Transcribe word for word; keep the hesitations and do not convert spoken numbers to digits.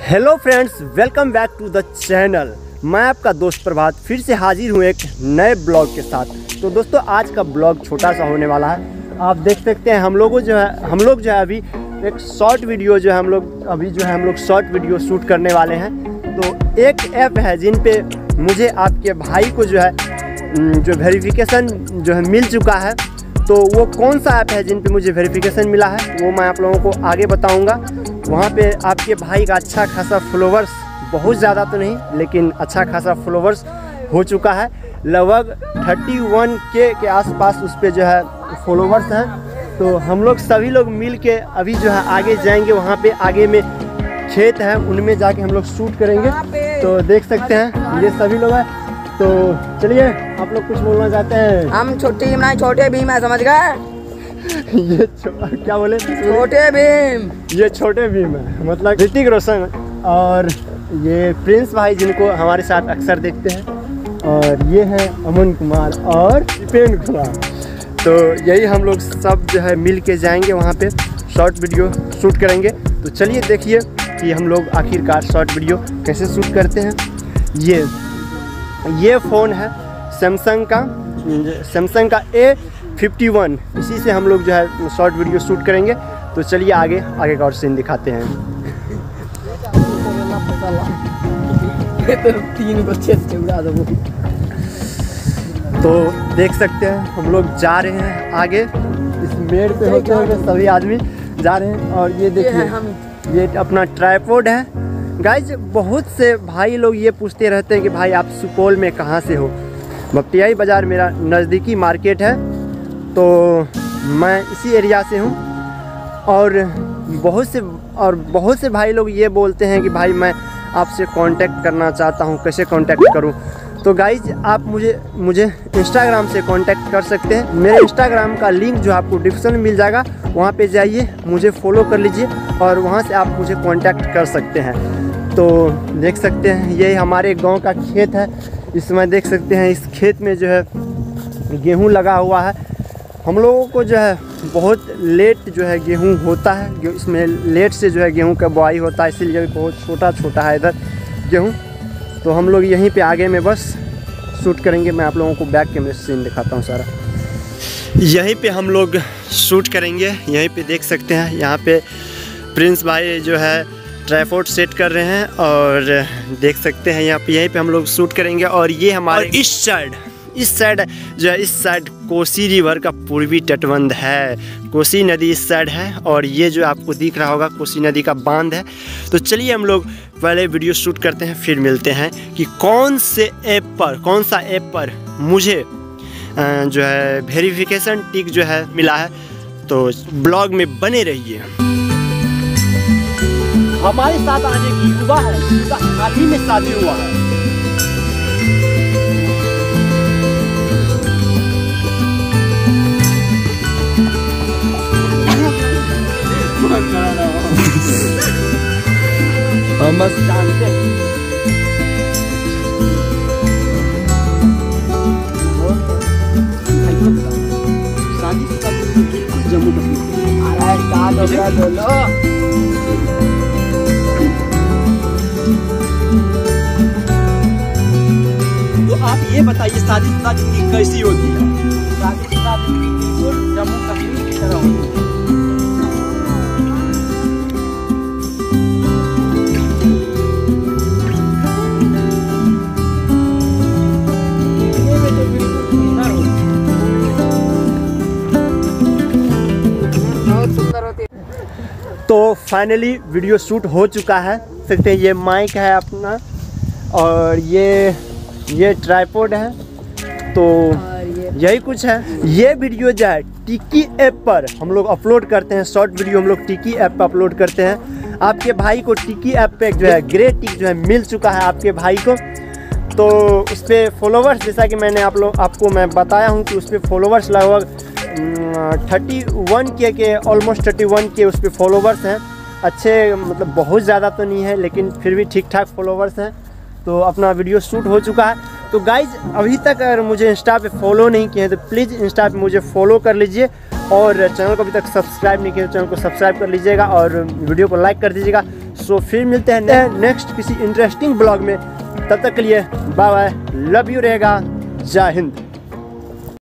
Hello friends, welcome back to the channel. मैं आपका दोस्त प्रभात फिर से हाजिर हूँ एक नए ब्लॉग के साथ। तो दोस्तों, आज का ब्लॉग छोटा सा होने वाला है। आप देख सकते हैं हम लोगों जो है हम लोग जो है अभी एक शॉर्ट वीडियो जो है हम लोग अभी जो है हम लोग शॉर्ट वीडियो शूट करने वाले हैं। तो एक ऐप है जिन पे मुझे आपके भाई को जो है जो वेरिफिकेशन जो है मिल चुका है। तो वो कौन सा ऐप है जिन पे मुझे वेरिफिकेशन मिला है वो मैं आप लोगों को आगे बताऊंगा। वहाँ पे आपके भाई का अच्छा खासा फॉलोवर्स, बहुत ज़्यादा तो नहीं लेकिन अच्छा खासा फॉलोवर्स हो चुका है। लगभग इकतीस के के आसपास उस पर जो है फॉलोवर्स हैं। तो हम लोग सभी लोग मिल के अभी जो है आगे जाएंगे। वहाँ पे आगे में खेत है, उनमें जाके हम लोग शूट करेंगे। तो देख सकते हैं ये सभी लोग हैं। तो चलिए, आप लोग कुछ बोलना चाहते हैं? हम छोटी भीम नहीं, छोटे भीम है, समझ गए? ये क्या बोले? छोटे भीम। ये छोटे भीम है, मतलब ऋतिक रोशन और ये प्रिंस भाई जिनको हमारे साथ अक्सर देखते हैं, और ये है अमन कुमार और दीपेन कुमार। तो यही हम लोग सब जो है मिल के जाएंगे वहाँ पे शॉर्ट वीडियो शूट करेंगे। तो चलिए देखिए कि हम लोग आखिरकार शॉर्ट वीडियो कैसे शूट करते हैं। ये ये फ़ोन है सैमसंग का सैमसंग का ए फिफ्टी वन। इसी से हम लोग जो है शॉर्ट वीडियो शूट करेंगे। तो चलिए आगे आगे का और सीन दिखाते हैं। तो देख सकते हैं हम लोग जा रहे हैं आगे, इस मेड़ पे होते हुए सभी आदमी जा रहे हैं। और ये देखिए ये अपना ट्राइपॉड है। गाइज, बहुत से भाई लोग ये पूछते रहते हैं कि भाई आप सुपौल में कहाँ से हो। भपटियाही बाज़ार मेरा नज़दीकी मार्केट है, तो मैं इसी एरिया से हूँ। और बहुत से और बहुत से भाई लोग ये बोलते हैं कि भाई मैं आपसे कांटेक्ट करना चाहता हूँ, कैसे कांटेक्ट करूँ। तो गाइज, आप मुझे मुझे इंस्टाग्राम से कांटेक्ट कर सकते हैं। मेरे इंस्टाग्राम का लिंक जो आपको डिस्क्रिप्शन में मिल जाएगा, वहाँ पे जाइए, मुझे फॉलो कर लीजिए और वहाँ से आप मुझे कांटेक्ट कर सकते हैं। तो देख सकते हैं ये हमारे गांव का खेत है। इसमें देख सकते हैं इस खेत में जो है गेहूं लगा हुआ है। हम लोगों को जो है बहुत लेट जो है गेहूं होता है, इसमें लेट से जो है गेहूं का बुआई होता है, इसीलिए बहुत छोटा छोटा है इधर गेहूं। तो हम लोग यहीं पे आगे में बस शूट करेंगे। मैं आप लोगों को बैक कैमरे से सीन दिखाता हूँ सारा। यहीं पे हम लोग शूट करेंगे। यहीं पे देख सकते हैं यहाँ पे प्रिंस भाई जो है ट्राइपॉड सेट कर रहे हैं, और देख सकते हैं यहाँ पे यहीं पे हम लोग शूट करेंगे। और ये हमारे इस साइड इस साइड जो है इस साइड कोसी रिवर का पूर्वी तटबंध है। कोसी नदी इस साइड है और ये जो आपको दिख रहा होगा कोसी नदी का बांध है। तो चलिए हम लोग पहले वीडियो शूट करते हैं, फिर मिलते हैं कि कौन से ऐप पर कौन सा ऐप पर मुझे जो है वेरिफिकेशन टिक जो है मिला है। तो ब्लॉग में बने रहिए। हमारे साथ आने की युवा है जिसका हाल ही में शादी हुआ है। हम बस जानते हैं शादी से बिल्कुल जम्मू कश्मीर। तो आप ये बताइए शादीशुदा जिंदगी कैसी होती है? शादीशुदा जिंदगी बिल्कुल जम्मू कश्मीर की तरह होती है। तो फाइनली वीडियो शूट हो चुका है। सकते हैं ये माइक है अपना, और ये ये ट्राइपॉड है। तो यही कुछ है। ये वीडियो जो है टिकी ऐप पर हम लोग अपलोड करते हैं। शॉर्ट वीडियो हम लोग टिकी ऐप पर अपलोड करते हैं। आपके भाई को टिकी ऐप पे जो है ग्रे टिक जो है मिल चुका है आपके भाई को। तो उस पर फॉलोवर्स, जैसा कि मैंने आप लोग आपको मैं बताया हूँ कि उस पर फॉलोवर्स लगभग थर्टी वन के के ऑलमोस्ट थर्टी वन के उस पर फॉलोवर्स हैं। अच्छे, मतलब बहुत ज़्यादा तो नहीं है लेकिन फिर भी ठीक ठाक फॉलोवर्स हैं। तो अपना वीडियो शूट हो चुका है। तो गाइज, अभी तक अगर मुझे इंस्टा पे फॉलो नहीं किए हैं तो प्लीज़ इंस्टा पे मुझे फॉलो कर लीजिए और चैनल को अभी तक सब्सक्राइब नहीं किया तो चैनल को सब्सक्राइब कर लीजिएगा और वीडियो को लाइक कर दीजिएगा सो फिर मिलते हैं नेक्स्ट किसी इंटरेस्टिंग ब्लॉग में। तब तक के लिए बाय बाय, लव यू रहेगा। जय हिंद।